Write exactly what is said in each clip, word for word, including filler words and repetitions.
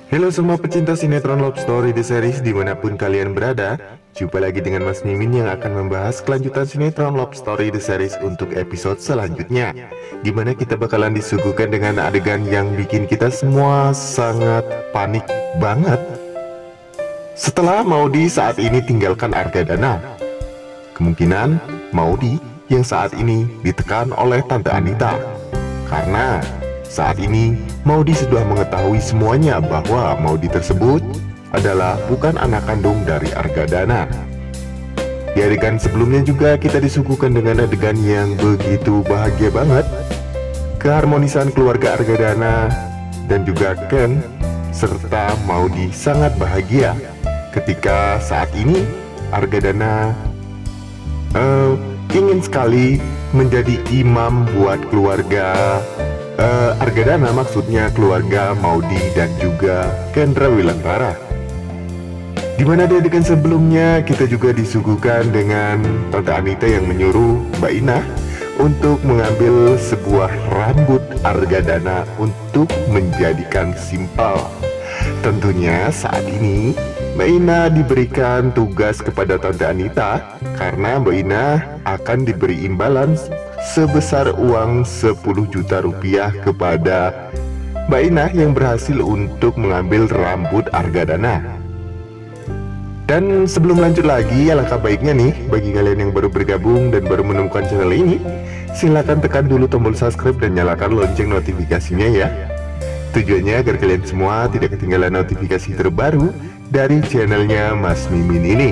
Halo semua pecinta sinetron Love Story The Series dimanapun kalian berada. Jumpa lagi dengan Mas Mimin yang akan membahas kelanjutan sinetron Love Story The Series untuk episode selanjutnya, dimana kita bakalan disuguhkan dengan adegan yang bikin kita semua sangat panik banget. Setelah Maudy saat ini tinggalkan Argadana, kemungkinan Maudy yang saat ini ditekan oleh Tante Anita, karena saat ini Maudy sudah mengetahui semuanya bahwa Maudy tersebut adalah bukan anak kandung dari Argadana. Di adegan sebelumnya juga kita disuguhkan dengan adegan yang begitu bahagia banget. Keharmonisan keluarga Argadana dan juga Ken serta Maudy sangat bahagia ketika saat ini Argadana uh, ingin sekali menjadi imam buat keluarga uh, Argadana, maksudnya keluarga Maudy dan juga Kendra Wilantara. Dimana di adegan sebelumnya kita juga disuguhkan dengan Tante Anita yang menyuruh Mbak Ina untuk mengambil sebuah rambut Argadana untuk menjadikan simpel. Tentunya saat ini Mbak Ina diberikan tugas kepada Tante Anita karena Mbak Ina akan diberi imbalan sebesar uang sepuluh juta rupiah kepada Mbak Ina yang berhasil untuk mengambil rambut Argadana. Dan sebelum lanjut lagi, alangkah baiknya nih bagi kalian yang baru bergabung dan baru menemukan channel ini, silahkan tekan dulu tombol subscribe dan nyalakan lonceng notifikasinya ya. Tujuannya agar kalian semua tidak ketinggalan notifikasi terbaru dari channelnya Mas Mimin ini.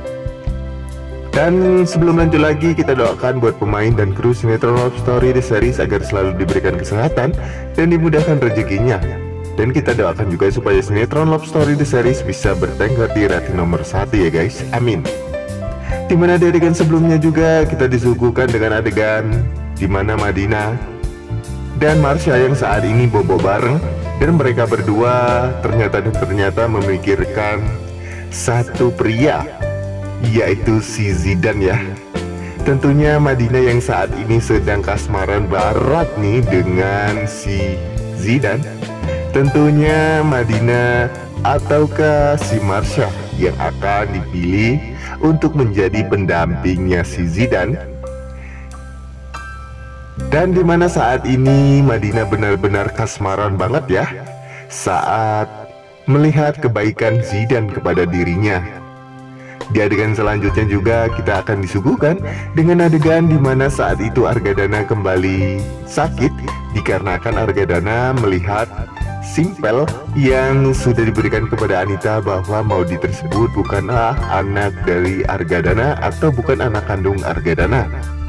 Dan sebelum lanjut lagi, kita doakan buat pemain dan kru sinetron Love Story The Series agar selalu diberikan kesehatan dan dimudahkan rezekinya. Dan kita doakan juga supaya sinetron Love Story The Series bisa bertengger di rating nomor satu ya guys, amin. Dimana di adegan sebelumnya juga kita disuguhkan dengan adegan dimana Madina dan Marsha yang saat ini bobo bareng, dan mereka berdua ternyata dan ternyata memikirkan satu pria, yaitu si Zidan ya. Tentunya Madina yang saat ini sedang kasmaran barat nih dengan si Zidan. Tentunya Madina ataukah si Marsha yang akan dipilih untuk menjadi pendampingnya si Zidan. Dan dimana saat ini Madina benar-benar kasmaran banget ya saat melihat kebaikan Zidan kepada dirinya. Di adegan selanjutnya juga kita akan disuguhkan dengan adegan dimana saat itu Argadana kembali sakit dikarenakan Argadana melihat simpel yang sudah diberikan kepada Anita bahwa Maudy tersebut bukanlah anak dari Argadana atau bukan anak kandung Argadana.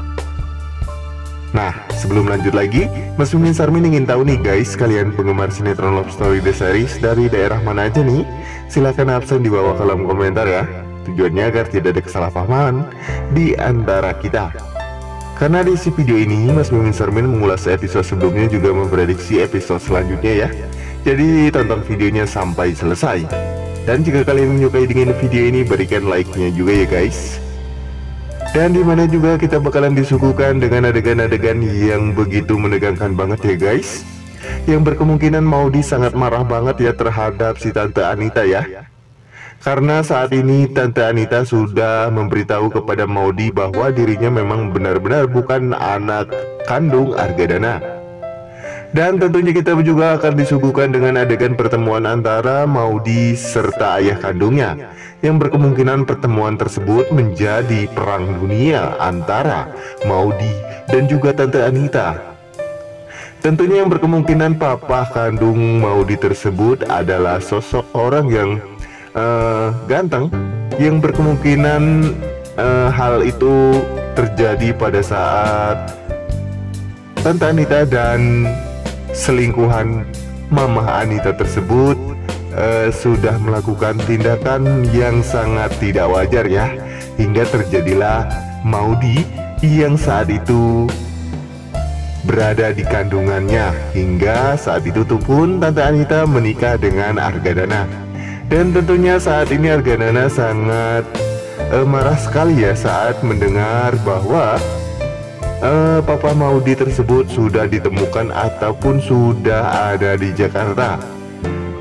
Nah, sebelum lanjut lagi, Mas Mimin Sarmin ingin tahu nih guys, kalian penggemar sinetron Love Story The Series dari daerah mana aja nih? Silahkan absen di bawah kolom komentar ya. Tujuannya agar tidak ada kesalahpahaman di antara kita. Karena di isi video ini, Mas Mimin Sarmin mengulas episode sebelumnya juga memprediksi episode selanjutnya ya. Jadi tonton videonya sampai selesai. Dan jika kalian menyukai dengan video ini, berikan like-nya juga ya guys. Dan dimana juga kita bakalan disuguhkan dengan adegan-adegan yang begitu menegangkan banget ya guys, yang berkemungkinan Maudy sangat marah banget ya terhadap si Tante Anita ya. Karena saat ini Tante Anita sudah memberitahu kepada Maudy bahwa dirinya memang benar-benar bukan anak kandung Argadana. Dan tentunya kita juga akan disuguhkan dengan adegan pertemuan antara Maudy serta ayah kandungnya, yang berkemungkinan pertemuan tersebut menjadi perang dunia antara Maudy dan juga Tante Anita. Tentunya yang berkemungkinan papa kandung Maudy tersebut adalah sosok orang yang uh, ganteng, yang berkemungkinan uh, hal itu terjadi pada saat Tante Anita dan selingkuhan Mama Anita tersebut uh, sudah melakukan tindakan yang sangat tidak wajar ya, hingga terjadilah Maudy yang saat itu berada di kandungannya, hingga saat itu tuh pun Tante Anita menikah dengan Argadana. Dan tentunya saat ini Argadana sangat uh, marah sekali ya saat mendengar bahwa uh, Papa Maudy tersebut sudah ditemukan ataupun sudah ada di Jakarta.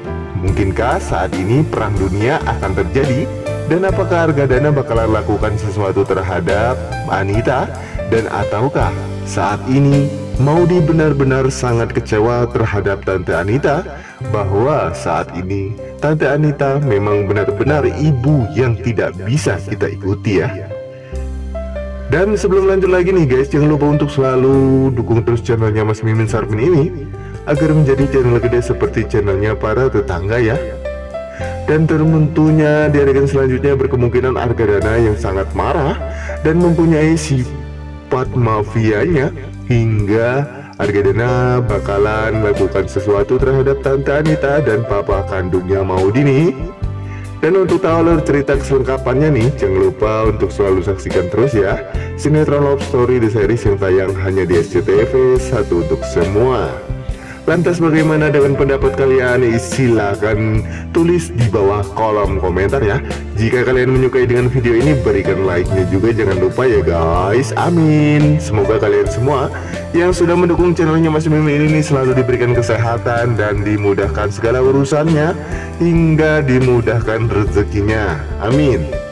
Mungkinkah saat ini perang dunia akan terjadi? Dan apakah Argadana bakalan lakukan sesuatu terhadap Anita? Dan ataukah saat ini Maudy benar-benar sangat kecewa terhadap Tante Anita, bahwa saat ini Tante Anita memang benar-benar ibu yang tidak bisa kita ikuti ya. Dan sebelum lanjut lagi nih guys, jangan lupa untuk selalu dukung terus channelnya Mas Mimin Sarmin ini agar menjadi channel gede seperti channelnya para tetangga ya. Dan tentunya di adegan selanjutnya berkemungkinan Argadana yang sangat marah dan mempunyai sifat mafianya, hingga Argadana bakalan melakukan sesuatu terhadap Tante Anita dan papa kandungnya Maudy nih. Dan untuk tahu alur cerita keselengkapannya nih, jangan lupa untuk selalu saksikan terus ya sinetron Love Story The Series yang tayang hanya di S C T V satu untuk semua. Lantas bagaimana dengan pendapat kalian? Silahkan tulis di bawah kolom komentar ya. Jika kalian menyukai dengan video ini, berikan like-nya juga, jangan lupa ya guys. Amin. Semoga kalian semua yang sudah mendukung channelnya Mas Mimin ini selalu diberikan kesehatan dan dimudahkan segala urusannya, hingga dimudahkan rezekinya. Amin.